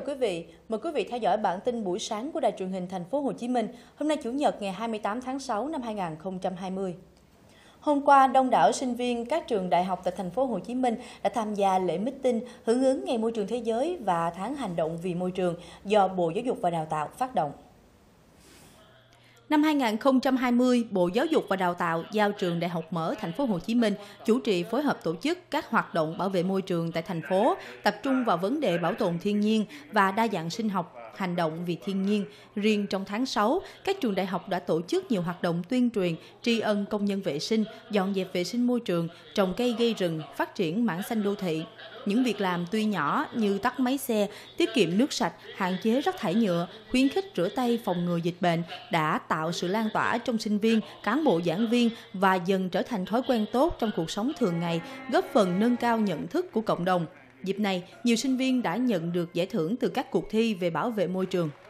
Mời quý vị theo dõi bản tin buổi sáng của Đài truyền hình Thành phố Hồ Chí Minh. Hôm nay Chủ nhật ngày 28 tháng 6 năm 2020. Hôm qua, đông đảo sinh viên các trường đại học tại Thành phố Hồ Chí Minh đã tham gia lễ meeting hưởng ứng Ngày Môi trường Thế giới và Tháng Hành động vì môi trường do Bộ Giáo dục và Đào tạo phát động. Năm 2020, Bộ Giáo dục và Đào tạo giao Trường Đại học Mở Thành phố Hồ Chí Minh chủ trì phối hợp tổ chức các hoạt động bảo vệ môi trường tại thành phố, tập trung vào vấn đề bảo tồn thiên nhiên và đa dạng sinh học, hành động vì thiên nhiên. Riêng trong tháng 6, các trường đại học đã tổ chức nhiều hoạt động tuyên truyền, tri ân công nhân vệ sinh, dọn dẹp vệ sinh môi trường, trồng cây gây rừng, phát triển mảng xanh đô thị. Những việc làm tuy nhỏ như tắt máy xe, tiết kiệm nước sạch, hạn chế rác thải nhựa, khuyến khích rửa tay phòng ngừa dịch bệnh đã tạo sự lan tỏa trong sinh viên, cán bộ giảng viên và dần trở thành thói quen tốt trong cuộc sống thường ngày, góp phần nâng cao nhận thức của cộng đồng. Dịp này, nhiều sinh viên đã nhận được giải thưởng từ các cuộc thi về bảo vệ môi trường.